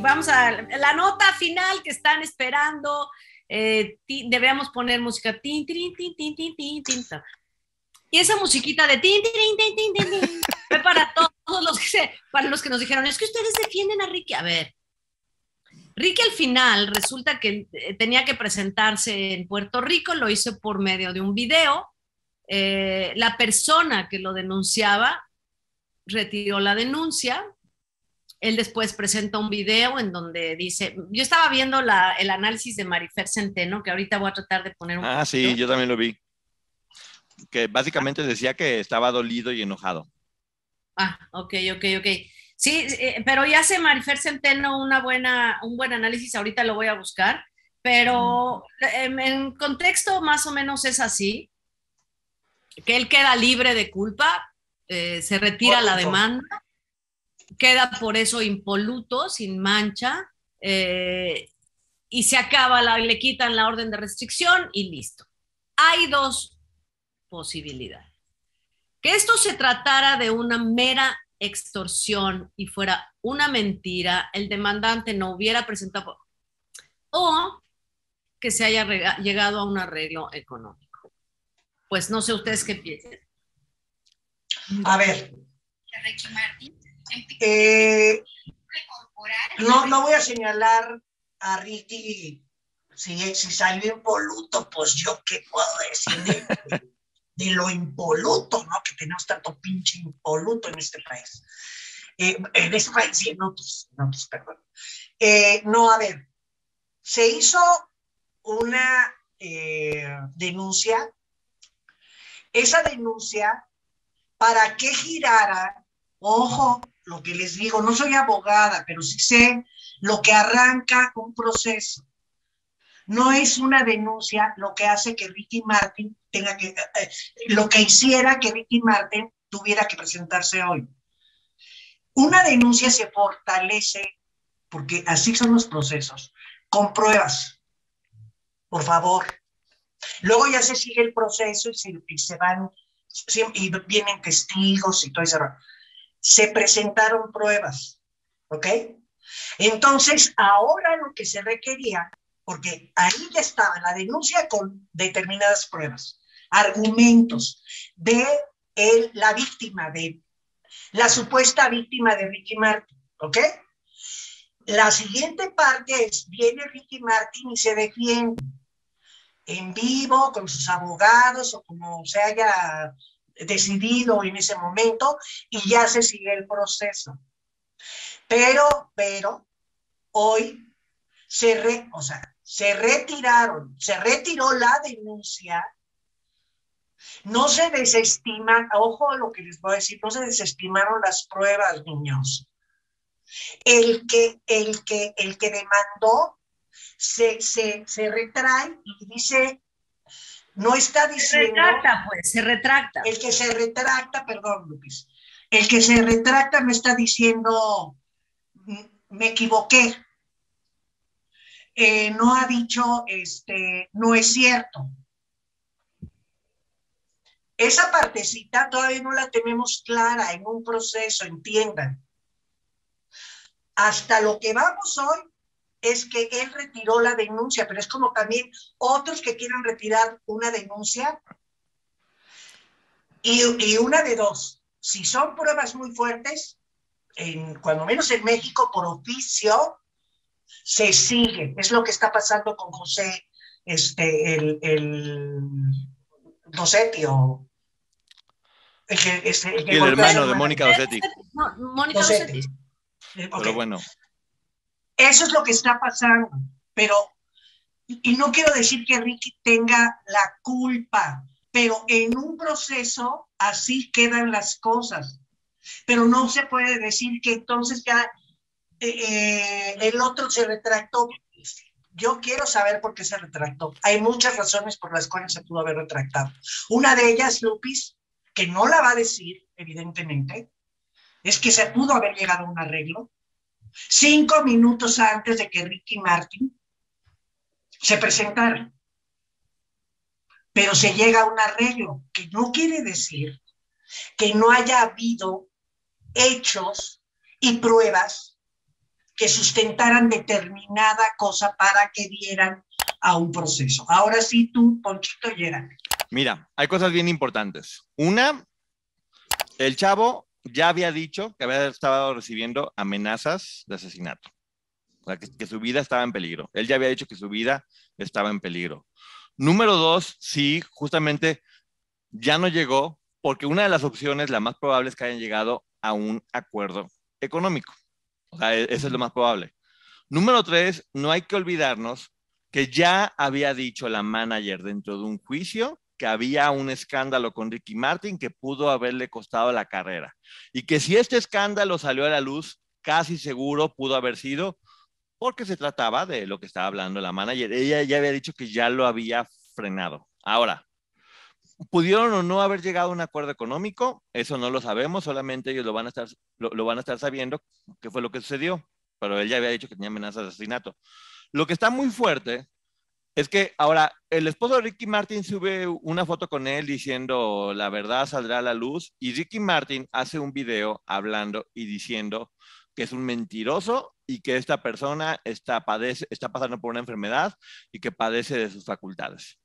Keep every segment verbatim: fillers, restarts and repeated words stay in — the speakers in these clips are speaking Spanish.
vamos a la nota final que están esperando. Eh, debemos poner música. Tin, tin, tin, tin, tin, tin, tin. Y esa musiquita de tin, tin, tin, tin, tin, tin, fue para todos los que se, para los que nos dijeron, es que ustedes defienden a Ricky. A ver, Ricky al final resulta que tenía que presentarse en Puerto Rico, lo hizo por medio de un video. Eh, la persona que lo denunciaba retiró la denuncia. Él después presenta un video en donde dice, yo estaba viendo la, el análisis de Marifer Centeno, que ahorita voy a tratar de poner un Ah, poquito. Sí, yo también lo vi. Que básicamente decía que estaba dolido y enojado. Ah, ok, ok, ok. Sí, eh, pero ya hace Marifer Centeno una buena, un buen análisis, ahorita lo voy a buscar, pero en, en contexto más o menos es así, que él queda libre de culpa, eh, se retira la demanda, queda por eso impoluto, sin mancha, eh, y se acaba, la, le quitan la orden de restricción y listo. Hay dos posibilidades. Que esto se tratara de una mera extorsión y fuera una mentira, el demandante no hubiera presentado, o que se haya llegado a un arreglo económico. Pues no sé ustedes qué piensan. A ver, eh, no, no voy a señalar a Ricky si, si salió impoluto, pues yo qué puedo decir de, de, de lo impoluto, ¿no? Que tenemos tanto pinche impoluto en este país. Eh, en este país, sí, en otros, en otros, perdón. Eh, no, a ver, se hizo una eh, denuncia. Esa denuncia, para que girara, ojo, lo que les digo, no soy abogada, pero sí sé lo que arranca un proceso. No es una denuncia lo que hace que Ricky Martin tenga que, eh, lo que hiciera que Ricky Martin tuviera que presentarse hoy. Una denuncia se fortalece, porque así son los procesos, con pruebas, por favor. Luego ya se sigue el proceso y se, y se van, y vienen testigos y todo eso. Se presentaron pruebas, ¿ok? Entonces, ahora lo que se requería, porque ahí ya estaba la denuncia con determinadas pruebas, argumentos de él, la víctima, de la supuesta víctima de Ricky Martin, ¿ok? La siguiente parte es, viene Ricky Martin y se defiende en vivo con sus abogados o como se haya decidido en ese momento y ya se sigue el proceso. Pero, pero, hoy se, re, o sea, se retiraron, se retiró la denuncia, no se desestiman, ojo a lo que les voy a decir, no se desestimaron las pruebas, niños. El que, el que, el que demandó se, se, se retrae y dice, no está diciendo... Se retracta, pues, se retracta. El que se retracta, perdón, Lupis, el que se retracta no está diciendo, me equivoqué. Eh, no ha dicho, este, no es cierto. Esa partecita todavía no la tenemos clara en un proceso, entiendan. Hasta lo que vamos hoy es que él retiró la denuncia, pero es como también otros que quieren retirar una denuncia y, y una de dos. Si son pruebas muy fuertes, en, cuando menos en México, por oficio, se sigue. Es lo que está pasando con José, este, el, el Dossetti, o el que, este, el, que el hermano de Mónica Dossetti. No, Mónica Dossetti. Okay. Pero bueno. Eso es lo que está pasando, pero, y no quiero decir que Ricky tenga la culpa, pero en un proceso así quedan las cosas. Pero no se puede decir que entonces ya eh, el otro se retractó. Yo quiero saber por qué se retractó. Hay muchas razones por las cuales se pudo haber retractado. Una de ellas, Lupis, que no la va a decir, evidentemente, es que se pudo haber llegado a un arreglo cinco minutos antes de que Ricky Martin se presentara. Pero se llega a un arreglo, que no quiere decir que no haya habido hechos y pruebas que sustentaran determinada cosa para que dieran a un proceso. Ahora sí, tú, Ponchito, llega. Mira, hay cosas bien importantes. Una, el chavo ya había dicho que había estado recibiendo amenazas de asesinato, o sea, que, que su vida estaba en peligro. Él ya había dicho que su vida estaba en peligro. Número dos, sí, justamente ya no llegó, porque una de las opciones, la más probable, es que hayan llegado a un acuerdo económico. O sea, eso es lo más probable. Número tres, no hay que olvidarnos que ya había dicho la manager dentro de un juicio que había un escándalo con Ricky Martin que pudo haberle costado la carrera. Y que si este escándalo salió a la luz, casi seguro pudo haber sido porque se trataba de lo que estaba hablando la manager. Ella ya había dicho que ya lo había frenado. Ahora, ¿pudieron o no haber llegado a un acuerdo económico? Eso no lo sabemos, solamente ellos lo van a estar, lo, lo van a estar sabiendo qué fue lo que sucedió. Pero él ya había dicho que tenía amenazas de asesinato. Lo que está muy fuerte es que ahora el esposo de Ricky Martin sube una foto con él diciendo la verdad saldrá a la luz y Ricky Martin hace un video hablando y diciendo que es un mentiroso y que esta persona está, padece, está pasando por una enfermedad y que padece de sus facultades.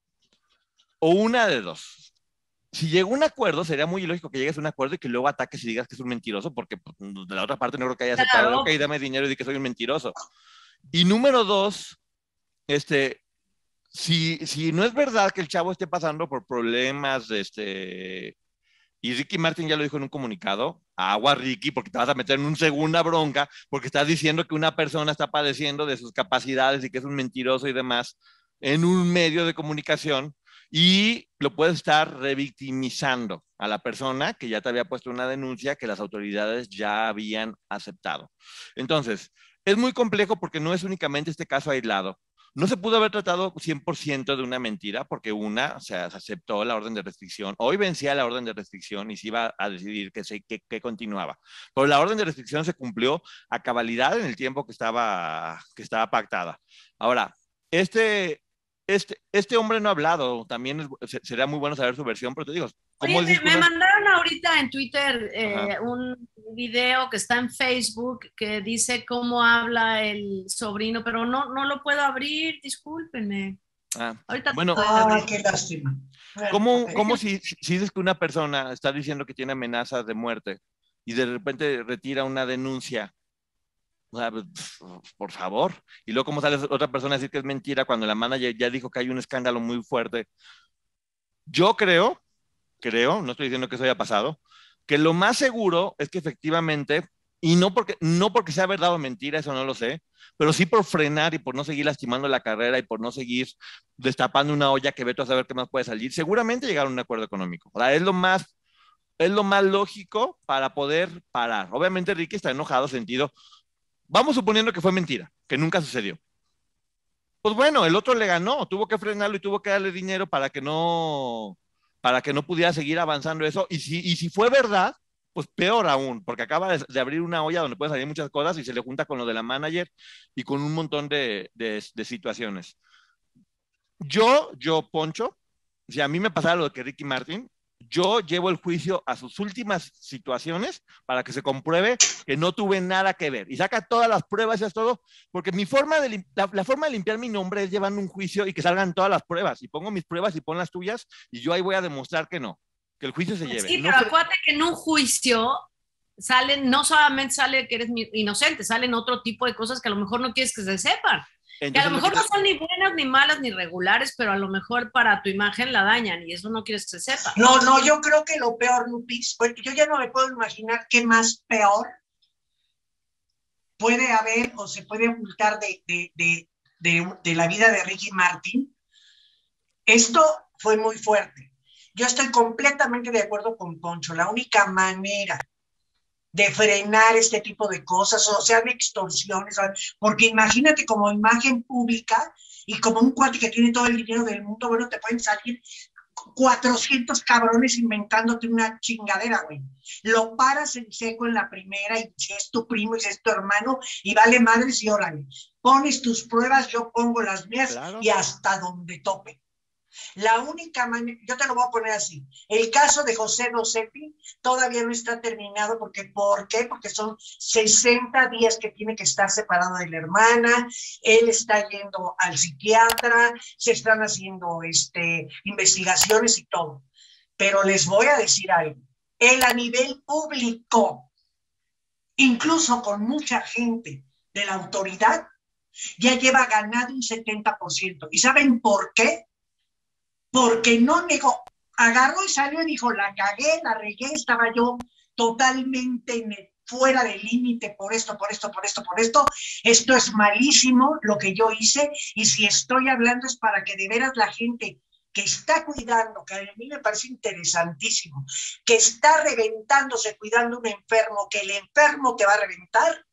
O una de dos. Si llegó a un acuerdo, sería muy ilógico que llegues a un acuerdo y que luego ataques y digas que es un mentiroso, porque pues, de la otra parte no creo que haya aceptado, claro. Ok, dame dinero y di que soy un mentiroso. Y número dos, este, si, si no es verdad que el chavo esté pasando por problemas, este, y Ricky Martin ya lo dijo en un comunicado, agua Ricky, porque te vas a meter en una segunda bronca, porque estás diciendo que una persona está padeciendo de sus capacidades y que es un mentiroso y demás, en un medio de comunicación, y lo puedes estar revictimizando a la persona que ya te había puesto una denuncia que las autoridades ya habían aceptado. Entonces, es muy complejo porque no es únicamente este caso aislado. No se pudo haber tratado cien por ciento de una mentira porque una, o sea, se aceptó la orden de restricción. Hoy vencía la orden de restricción y se iba a decidir que, se, que, que continuaba. Pero la orden de restricción se cumplió a cabalidad en el tiempo que estaba, que estaba pactada. Ahora, este... Este, este hombre no ha hablado, también es, sería muy bueno saber su versión, pero te digo, ¿cómo Oye, me, me mandaron ahorita en Twitter eh, un video que está en Facebook que dice cómo habla el sobrino, pero no, no lo puedo abrir, discúlpenme. Ah, ahorita bueno, ah, qué lástima. ¿Cómo, cómo si, si dices que una persona está diciendo que tiene amenazas de muerte y de repente retira una denuncia? O sea, por favor. Y luego, ¿cómo sale otra persona a decir que es mentira cuando la manager ya dijo que hay un escándalo muy fuerte? Yo creo, creo, no estoy diciendo que eso haya pasado, que lo más seguro es que efectivamente, y no porque, no porque sea verdad o mentira, eso no lo sé, pero sí por frenar y por no seguir lastimando la carrera y por no seguir destapando una olla que vete a saber qué más puede salir, seguramente llegaron a un acuerdo económico. O sea, es lo más, es lo más lógico para poder parar. Obviamente Ricky está enojado, sentido. Vamos suponiendo que fue mentira, que nunca sucedió. Pues bueno, el otro le ganó, tuvo que frenarlo y tuvo que darle dinero para que no, para que no pudiera seguir avanzando eso. Y si, y si fue verdad, pues peor aún, porque acaba de, de abrir una olla donde pueden salir muchas cosas y se le junta con lo de la manager y con un montón de, de, de situaciones. Yo, yo, Poncho, si a mí me pasara lo de que Ricky Martin, yo llevo el juicio a sus últimas situaciones para que se compruebe que no tuve nada que ver y saca todas las pruebas y es todo, porque mi forma de la, la forma de limpiar mi nombre es llevando un juicio y que salgan todas las pruebas y pongo mis pruebas y pon las tuyas y yo ahí voy a demostrar que no, que el juicio se lleve. Sí, no pero fue... acuérdate que en un juicio salen, no solamente sale que eres inocente, salen otro tipo de cosas que a lo mejor no quieres que se sepan. Entonces, que a lo mejor no, te... no son ni buenas, ni malas, ni regulares, pero a lo mejor para tu imagen la dañan y eso no quieres que se sepa. No, no, yo creo que lo peor, Lupis, porque yo ya no me puedo imaginar qué más peor puede haber o se puede ocultar de, de, de, de, de la vida de Ricky Martin. Esto fue muy fuerte. Yo estoy completamente de acuerdo con Poncho. La única manera de frenar este tipo de cosas, o sea, de extorsiones, porque imagínate como imagen pública y como un cuate que tiene todo el dinero del mundo, bueno, te pueden salir cuatrocientos cabrones inventándote una chingadera, güey. Lo paras en seco en la primera y si es tu primo y si es tu hermano y vale madres y órale. Pones tus pruebas, yo pongo las mías, claro. Y hasta donde tope. La única manera, yo te lo voy a poner así, el caso de José Dosepi todavía no está terminado, porque, ¿por qué? Porque son sesenta días que tiene que estar separado de la hermana, él está yendo al psiquiatra, se están haciendo este, investigaciones y todo. Pero les voy a decir algo, él a nivel público, incluso con mucha gente de la autoridad, ya lleva ganado un setenta por ciento. ¿Y saben por qué? Porque no negó, agarró y salió y dijo, la cagué, la regué, estaba yo totalmente fuera del límite por esto, por esto, por esto, por esto, esto es malísimo lo que yo hice, y si estoy hablando es para que de veras la gente que está cuidando, que a mí me parece interesantísimo, que está reventándose cuidando a un enfermo, que el enfermo te va a reventar,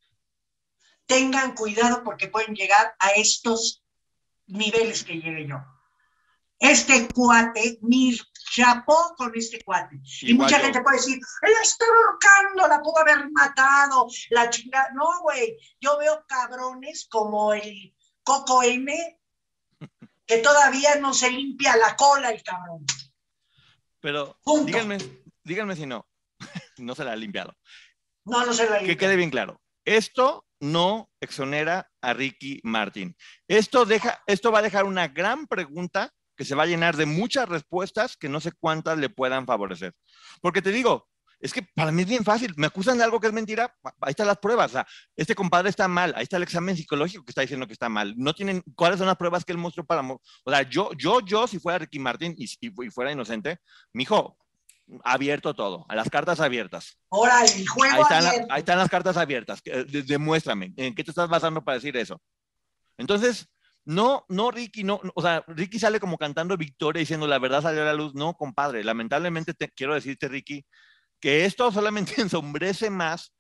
tengan cuidado porque pueden llegar a estos niveles que llegué yo. Este cuate, mi chapó con este cuate. Y Igual mucha yo. gente puede decir, la está ahorcando, la pudo haber matado, la chingada. No, güey, yo veo cabrones como el Coco M, que todavía no se limpia la cola el cabrón. Pero Punto. díganme, díganme si no, no se la ha limpiado. No, no se la ha limpiado. Que quede bien claro. Esto no exonera a Ricky Martin. Esto, deja, esto va a dejar una gran pregunta que se va a llenar de muchas respuestas que no sé cuántas le puedan favorecer. Porque te digo, es que para mí es bien fácil. Me acusan de algo que es mentira, ahí están las pruebas. O sea, este compadre está mal, ahí está el examen psicológico que está diciendo que está mal. No tienen, ¿cuáles son las pruebas que él mostró para... O sea, yo, yo, yo, si fuera Ricky Martin y, y fuera inocente, mijo, abierto todo, a las cartas abiertas. Ahora, el juego ahí están, la, abierto. ahí están las cartas abiertas. Demuéstrame, ¿en qué te estás basando para decir eso? Entonces... No, no, Ricky, no, o sea, Ricky sale como cantando victoria diciendo la verdad salió a la luz. No, compadre, lamentablemente te quiero decirte, Ricky, que esto solamente ensombrece más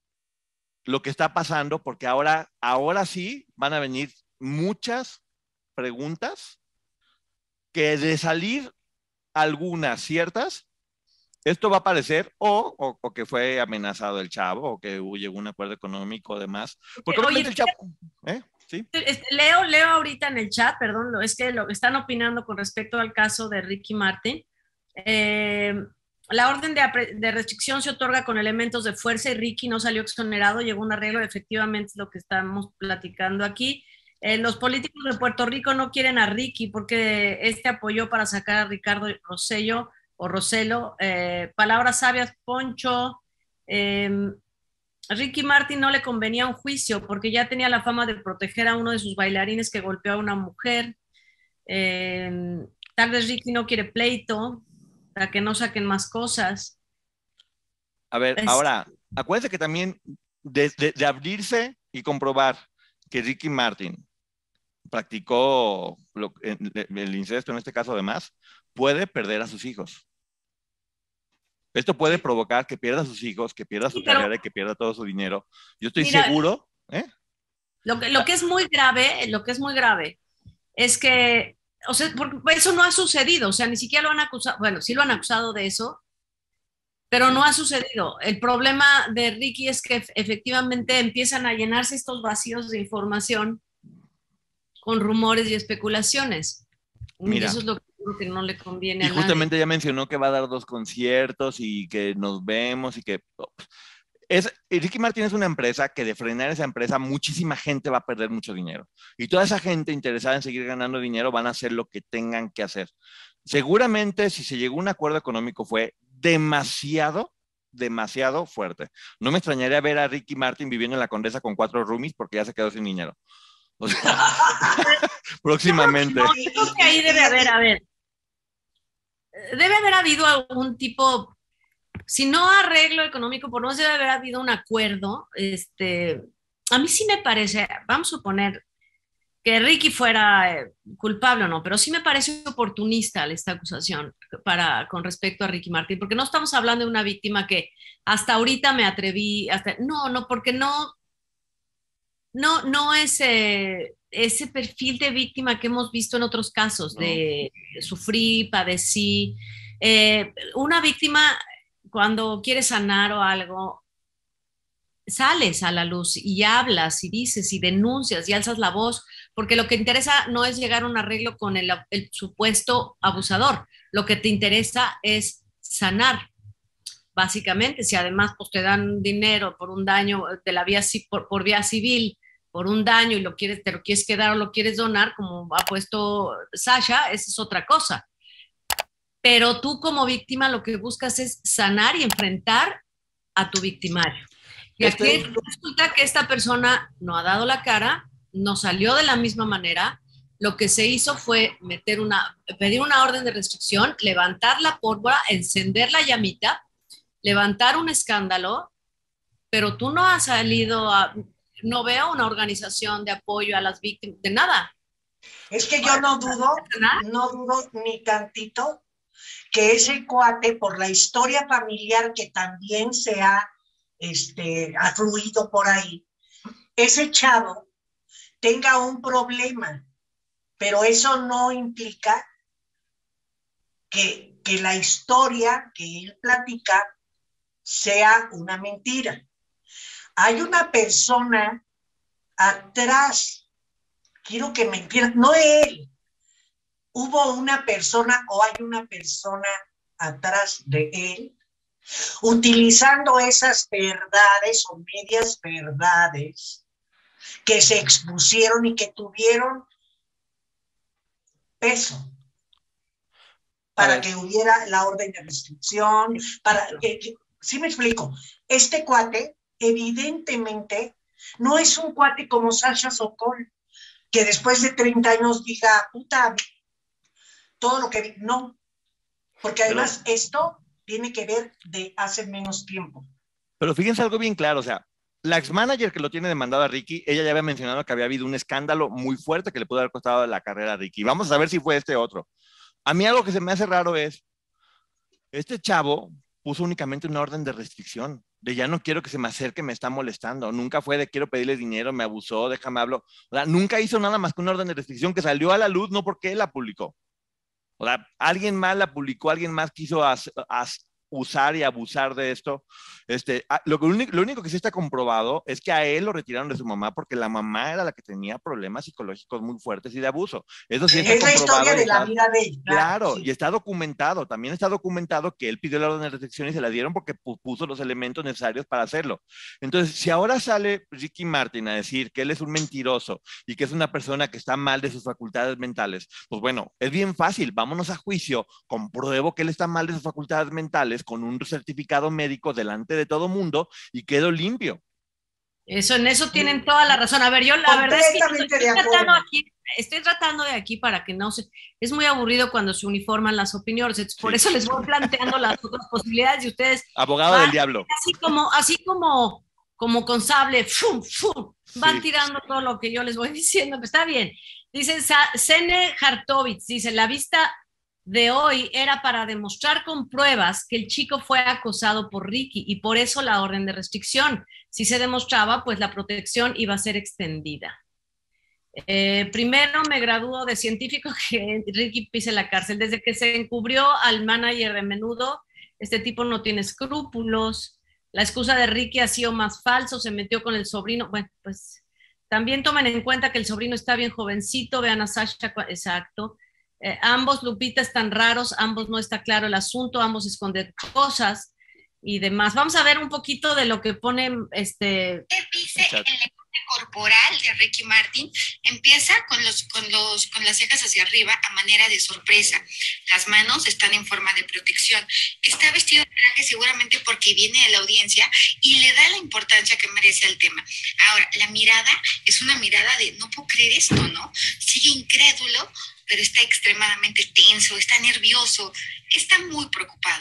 lo que está pasando, porque ahora, ahora sí van a venir muchas preguntas que de salir algunas ciertas, esto va a parecer o, o, o que fue amenazado el chavo, o que llegó a un acuerdo económico o demás. Porque Oye, obviamente el chavo... ¿eh? ¿Sí? Leo, leo ahorita en el chat, perdón, es que lo están opinando con respecto al caso de Ricky Martin. Eh, la orden de, de restricción se otorga con elementos de fuerza y Ricky no salió exonerado, llegó un arreglo, efectivamente es lo que estamos platicando aquí. Eh, los políticos de Puerto Rico no quieren a Ricky porque este apoyó para sacar a Ricardo Rosello o Roselo. Eh, palabras sabias, Poncho. Eh, Ricky Martin no le convenía un juicio porque ya tenía la fama de proteger a uno de sus bailarines que golpeó a una mujer. Eh, tal vez Ricky no quiere pleito para que no saquen más cosas. A ver, es... ahora, acuérdense que también de, de, de abrirse y comprobar que Ricky Martin practicó lo, el, el incesto, en este caso además, puede perder a sus hijos. Esto puede provocar que pierda a sus hijos, que pierda su sí, carrera y que pierda todo su dinero. Yo estoy mira, seguro. ¿eh? Lo, que, lo que es muy grave, lo que es muy grave es que, o sea, porque eso no ha sucedido, o sea, ni siquiera lo han acusado, bueno, sí lo han acusado de eso, pero no ha sucedido. El problema de Ricky es que efectivamente empiezan a llenarse estos vacíos de información con rumores y especulaciones. Mira, y eso es lo que que no le conviene y a justamente nadie. Ya mencionó que va a dar dos conciertos y que nos vemos y que es, Ricky Martin es una empresa que de frenar esa empresa muchísima gente va a perder mucho dinero y toda esa gente interesada en seguir ganando dinero van a hacer lo que tengan que hacer. Seguramente si se llegó a un acuerdo económico fue demasiado demasiado fuerte. No me extrañaría ver a Ricky Martin viviendo en la Condesa con cuatro roomies porque ya se quedó sin dinero. O sea, próximamente. No, yo creo que ahí debe haber, a ver, debe haber habido algún tipo, si no arreglo económico, por lo menos debe haber habido un acuerdo. Este, a mí sí me parece, vamos a suponer que Ricky fuera eh, culpable o no, pero sí me parece oportunista esta acusación para, con respecto a Ricky Martin, porque no estamos hablando de una víctima que hasta ahorita me atreví, hasta, no, no, porque no, no, no es eh, ese perfil de víctima que hemos visto en otros casos, no. de, de sufrí, padecí. Eh, una víctima, cuando quiere sanar o algo, sales a la luz y hablas y dices y denuncias y alzas la voz, porque lo que interesa no es llegar a un arreglo con el, el supuesto abusador, lo que te interesa es sanar, básicamente. Si además pues, te dan dinero por un daño de la vía, por, por vía civil, por un daño y lo quieres, te lo quieres quedar o lo quieres donar, como ha puesto Sasha, esa es otra cosa. Pero tú como víctima lo que buscas es sanar y enfrentar a tu victimario. Y aquí este... resulta que esta persona no ha dado la cara, no salió de la misma manera. Lo que se hizo fue meter una, pedir una orden de restricción, levantar la pólvora, encender la llamita, levantar un escándalo, pero tú no has salido a, no veo una organización de apoyo a las víctimas, de nada. Es que yo no dudo, no dudo ni tantito que ese cuate, por la historia familiar que también se ha, este, ha fluido por ahí, ese chavo tenga un problema, pero eso no implica que, que la historia que él platica sea una mentira. Hay una persona atrás, quiero que me entiendan, no él, hubo una persona o hay una persona atrás de él, utilizando esas verdades o medias verdades que se expusieron y que tuvieron peso para que hubiera la orden de restricción, para que, que, ¿sí me explico? Este cuate evidentemente no es un cuate como Sasha Sokol, que después de treinta años diga, puta, todo lo que vi, no, porque además pero, esto tiene que ver de hace menos tiempo. Pero fíjense algo bien claro, o sea, la ex-manager que lo tiene demandado a Ricky, ella ya había mencionado que había habido un escándalo muy fuerte que le pudo haber costado la carrera a Ricky. Vamos a ver si fue este otro. A mí algo que se me hace raro es, este chavo puso únicamente una orden de restricción, de ya no quiero que se me acerque, me está molestando. Nunca fue de quiero pedirle dinero, me abusó, déjame hablo. O sea, nunca hizo nada más que una orden de restricción que salió a la luz, no porque él la publicó. O sea, alguien más la publicó, alguien más quiso as, as, usar y abusar de esto. Este, lo, único, lo único que sí está comprobado es que a él lo retiraron de su mamá porque la mamá era la que tenía problemas psicológicos muy fuertes y de abuso. Eso sí está es la comprobado. historia de está, la vida de ella. Claro, sí. Y está documentado. También está documentado que él pidió la orden de restricción y se la dieron porque puso los elementos necesarios para hacerlo. Entonces, si ahora sale Ricky Martin a decir que él es un mentiroso y que es una persona que está mal de sus facultades mentales, pues bueno, es bien fácil. Vámonos a juicio, compruebo que él está mal de sus facultades mentales con un certificado médico delante de todo mundo y quedo limpio. Eso, en eso tienen toda la razón. A ver, yo la verdad es que estoy tratando, aquí, estoy tratando de aquí para que no se... Es muy aburrido cuando se uniforman las opiniones, entonces, por sí. eso les voy planteando las otras posibilidades y ustedes... Abogado van, del diablo. Así como, así como, como con sable, ¡fum, fum! Van sí. tirando todo lo que yo les voy diciendo, pero está bien. Dice Sene Hartovitz, dice, la vista de hoy era para demostrar con pruebas que el chico fue acosado por Ricky y por eso la orden de restricción. Si se demostraba, pues la protección iba a ser extendida. Eh, primero me graduó de científico que Ricky pise la cárcel. Desde que se encubrió al manager de Menudo, este tipo no tiene escrúpulos. La excusa de Ricky ha sido más falso, se metió con el sobrino. Bueno, pues también tomen en cuenta que el sobrino está bien jovencito. Vean a Sasha, exacto. Eh, ambos, Lupita, están raros, ambos no está claro el asunto, ambos esconden cosas y demás. Vamos a ver un poquito de lo que pone este... ¿Qué dice el lenguaje corporal de Ricky Martin? Empieza con, los, con, los, con las cejas hacia arriba a manera de sorpresa. Las manos están en forma de protección. Está vestido de traje seguramente porque viene de la audiencia y le da la importancia que merece al tema. Ahora, la mirada es una mirada de no puedo creer esto, ¿no? Sigue incrédulo, pero está extremadamente tenso, está nervioso, está muy preocupado.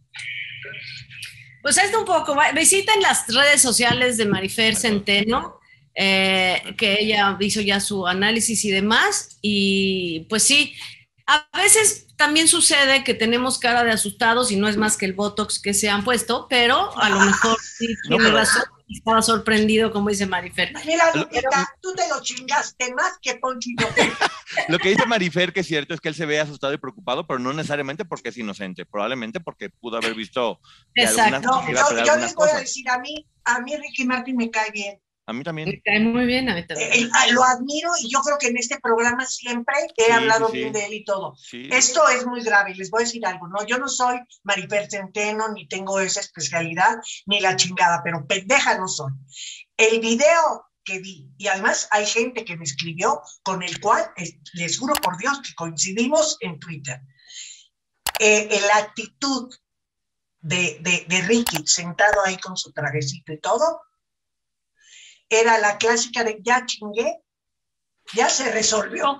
Pues es un poco, visiten las redes sociales de Marifer Centeno, eh, que ella hizo ya su análisis y demás, y pues sí, a veces también sucede que tenemos cara de asustados y no es más que el Botox que se han puesto, pero a lo mejor sí tiene no, pero... razón. Estaba sorprendido, como dice Marifer. Mira, Lupita, pero... tú te lo chingaste más que Ponchito. Lo que dice Marifer, que es cierto, es que él se ve asustado y preocupado, pero no necesariamente porque es inocente, probablemente porque pudo haber visto... Exacto. No, yo, yo les voy cosas. a decir, a mí, a mí Ricky Martin me cae bien. A mí también. Me cae muy bien, a mí también. Eh, eh, lo admiro y yo creo que en este programa siempre he Sí, hablado sí, sí. bien de él y todo. Sí. Esto es muy grave, les voy a decir algo, ¿no? Yo no soy Marifer Centeno, ni tengo esa especialidad, ni la chingada, pero pendeja no soy. El video que vi, y además hay gente que me escribió, con el cual, eh, les juro por Dios que coincidimos en Twitter. Eh, la actitud de, de, de Ricky, sentado ahí con su trajecito y todo, era la clásica de ya chingué, ya se resolvió.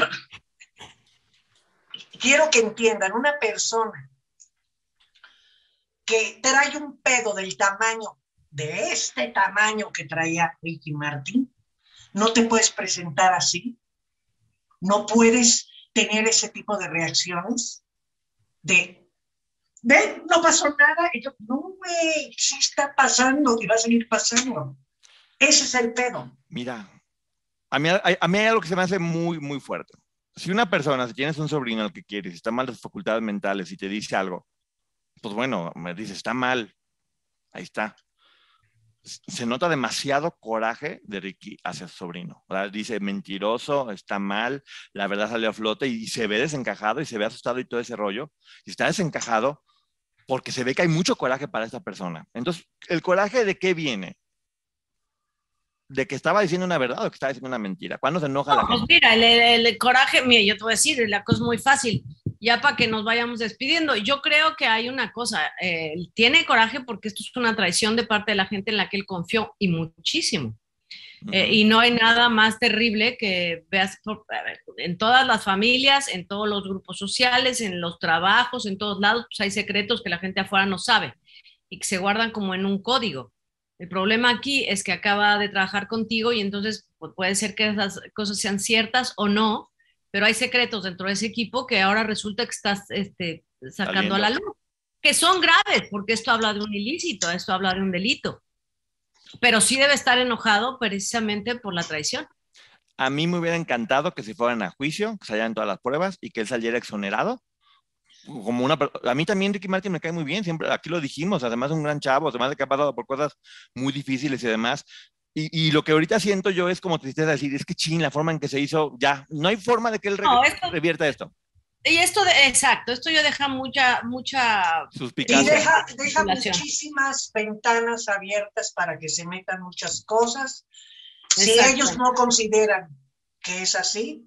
Quiero que entiendan, una persona que trae un pedo del tamaño, de este tamaño que traía Ricky Martin, no te puedes presentar así, no puedes tener ese tipo de reacciones de, ¿ven? No pasó nada. Y yo, no, güey, sí está pasando y va a seguir pasando. Ese es el pedo. Mira, a mí, a, a mí hay algo que se me hace muy, muy fuerte. Si una persona, si tienes un sobrino al que quieres, está mal de sus facultades mentales y te dice algo, pues bueno, me dice, está mal, ahí está. Se nota demasiado coraje de Ricky hacia su sobrino. ¿Verdad? Dice, mentiroso, está mal, la verdad salió a flote y se ve desencajado y se ve asustado y todo ese rollo. Y está desencajado porque se ve que hay mucho coraje para esta persona. Entonces, ¿el coraje de qué viene? ¿De que estaba diciendo una verdad o que estaba diciendo una mentira? ¿Cuándo se enoja No, la pues gente? mira, el, el, el coraje, mira, yo te voy a decir, la cosa es muy fácil, ya para que nos vayamos despidiendo. Yo creo que hay una cosa, eh, tiene coraje porque esto es una traición de parte de la gente en la que él confió y muchísimo. Uh-huh. Eh, y no hay nada más terrible que veas por, ver, en todas las familias, en todos los grupos sociales, en los trabajos, en todos lados, pues hay secretos que la gente afuera no sabe y que se guardan como en un código. El problema aquí es que acaba de trabajar contigo y entonces pues, puede ser que esas cosas sean ciertas o no, pero hay secretos dentro de ese equipo que ahora resulta que estás este, sacando Saliendo. a la luz, que son graves, porque esto habla de un ilícito, esto habla de un delito. Pero sí debe estar enojado precisamente por la traición. A mí me hubiera encantado que se fueran a juicio, que salieran todas las pruebas y que él saliera exonerado. Como una, a mí también Ricky Martin me cae muy bien, siempre aquí lo dijimos, además es un gran chavo, además de que ha pasado por cosas muy difíciles y demás, y, y lo que ahorita siento yo es como tristeza decir, es que chin, la forma en que se hizo, ya, no hay forma de que él no, esto, revierta esto. Y esto, de, exacto, esto yo deja mucha, mucha suspicacia. Y deja, deja muchísimas ventanas abiertas para que se metan muchas cosas. Si exacto. ellos no consideran que es así,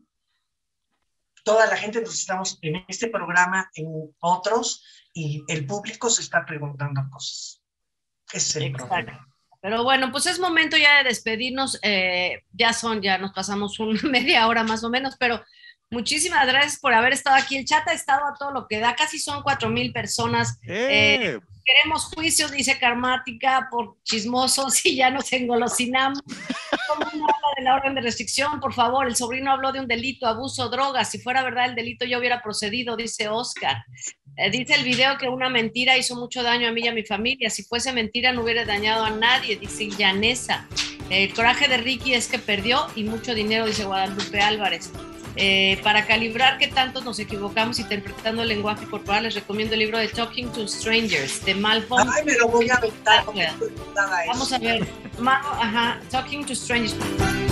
toda la gente nos estamos en este programa, en otros, y el público se está preguntando cosas. Ese es el Exacto. problema. Pero bueno, pues es momento ya de despedirnos. Eh, ya son, ya nos pasamos una media hora más o menos, pero muchísimas gracias por haber estado aquí. El chat ha estado a todo lo que da, casi son cuatro mil personas. ¡Eh! Eh, queremos juicios, dice Karmática, por chismosos y ya nos engolosinamos. ¿Cómo no habla de la orden de restricción? Por favor, el sobrino habló de un delito, abuso, drogas. Si fuera verdad el delito, yo hubiera procedido, dice Oscar. Eh, dice el video que una mentira hizo mucho daño a mí y a mi familia. Si fuese mentira, no hubiera dañado a nadie, dice Llanesa. Eh, el coraje de Ricky es que perdió y mucho dinero, dice Guadalupe Álvarez. Eh, para calibrar qué tanto nos equivocamos interpretando el lenguaje corporal, les recomiendo el libro de Talking to Strangers de Malcolm. Ay, me lo voy a aventar. Vamos a ver. Ma, ajá, Talking to Strangers.